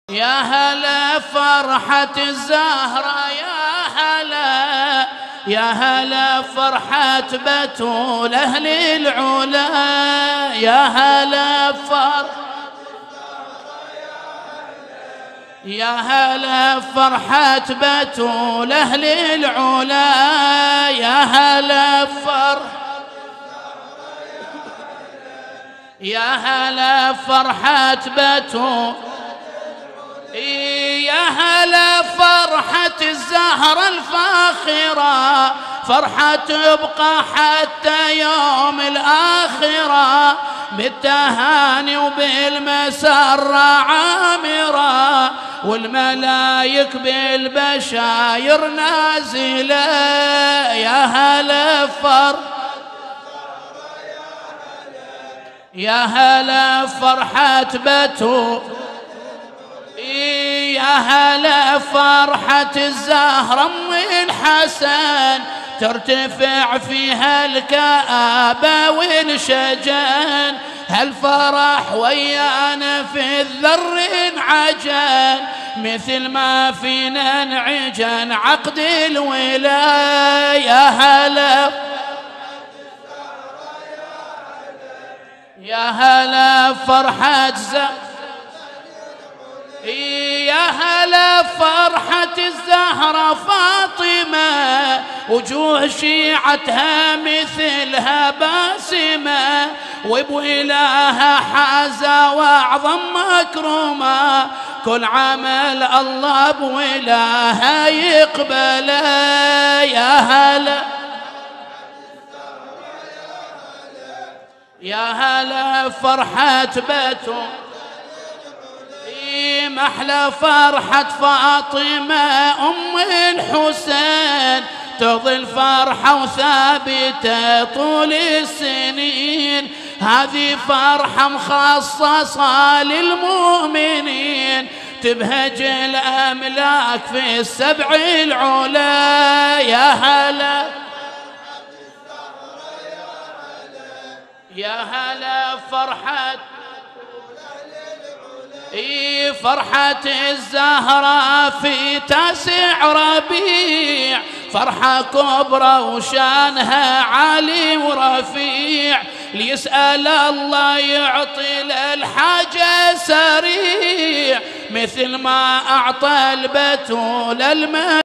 يا هلا فرحة الزهرة، يا هلا يا هلا فرحة بتول أهل العلا، يا هلا يا هلا فرحة بتول أهل العلا، يا هلا يا هلا فرحة بتول، يا هلا فرحة الزهرة الفاخرة، فرحة تبقى حتى يوم الآخرة، بالتهاني وبالمسرة عامرة، والملايك بالبشاير نازلة، يا هلا يا هلا فرحة بتول، يا هلا فرحة الزهرة أم الحسن، ترتفع فيها الكآبة والشجن، هالفرح ويانا في الذر انعجن، مثل ما فينا انعجن عقد الولاية، يا هلا يا هلا فرحة يا هلا فرحة الزهرة فاطمة، وجوه شيعتها مثلها باسمة، وابو إلها حازة واعظم مكرمة، كل عمل الله بولاها يقبله، يا هلا يا هلا فرحة بتول، محلى فرحة فاطمة أم الحسين، تظل فرحة وثابتة طول السنين، هذه فرحة مخصصة للمؤمنين، تبهج الأملاك في السبع العلا، يا هلا يا هلا فرحة فرحة الزهرة في 9 ربيع، فرحة كبرى وشانها عالي ورفيع، ليسأل الله يعطي للحاجة سريع، مثل ما أعطى البتول